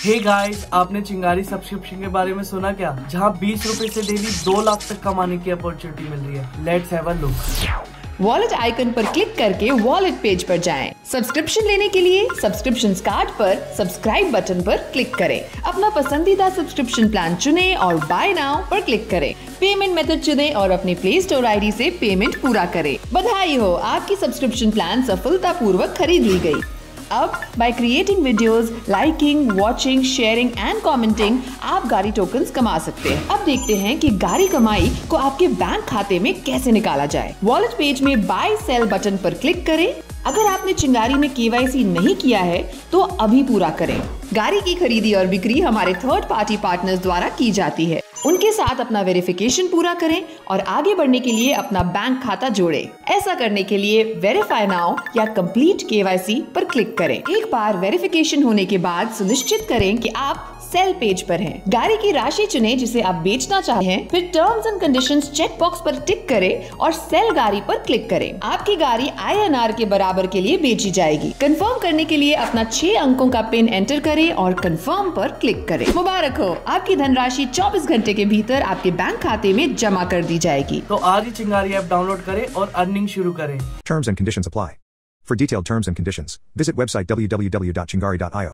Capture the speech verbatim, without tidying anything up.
Hey guys, आपने चिंगारी subscription के बारे में सुना क्या? जहां बीस रुपए से डेली दो लाख तक कमाने की अपॉर्चुनिटी मिल रही है। Let's have a look. Wallet icon पर क्लिक करके वॉलेट पेज पर जाएं। सब्सक्रिप्शन लेने के लिए सब्सक्रिप्शन कार्ड पर सब्सक्राइब बटन पर क्लिक करें। अपना पसंदीदा सब्सक्रिप्शन प्लान चुनें और बाय नाउ पर क्लिक करें। पेमेंट मेथड चुनें और अपने प्ले स्टोर आईडी से पेमेंट पूरा करें। बधाई हो, आपकी सब्सक्रिप्शन प्लान सफलतापूर्वक खरीद ली गई। अब by creating videos, liking, watching, sharing and commenting आप गाड़ी टोकन्स कमा सकते हैं। अब देखते हैं कि गाड़ी कमाई को आपके बैंक खाते में कैसे निकाला जाए। वॉलेट पेज में बाय सेल बटन पर क्लिक करें। अगर आपने चिंगारी में केवाईसी नहीं किया है तो अभी पूरा करें। गाड़ी की खरीदी और बिक्री हमारे थर्ड पार्टी पार्टनर्स द्वारा की जाती है। उनके साथ अपना वेरिफिकेशन पूरा करें और आगे बढ़ने के लिए अपना बैंक खाता जोड़ें। ऐसा करने के लिए वेरीफाई नाउ या कंप्लीट केवाईसी पर क्लिक करें। एक बार वेरिफिकेशन होने के बाद सुनिश्चित करें कि आप सेल पेज पर हैं। गाड़ी की राशि चुनें जिसे आप बेचना चाहते हैं, फिर terms and conditions check box पर टिक करें और सेल गाड़ी पर क्लिक करें। आपकी गाड़ी आई एन आर के बराबर के लिए बेची जाएगी। कंफर्म करने के लिए अपना छह अंकों का पिन एंटर करें और कंफर्म पर क्लिक करें। मुबारक हो, आपकी धनराशि चौबीस घंटे के भीतर आपके बैंक खाते में जमा कर दी जाएगी। तो आज ही चिंगारी ऐप डाउनलोड करें और अर्निंग शुरू करें। Terms and conditions apply. For detailed terms and conditions, visit website w w w dot chingari dot i o.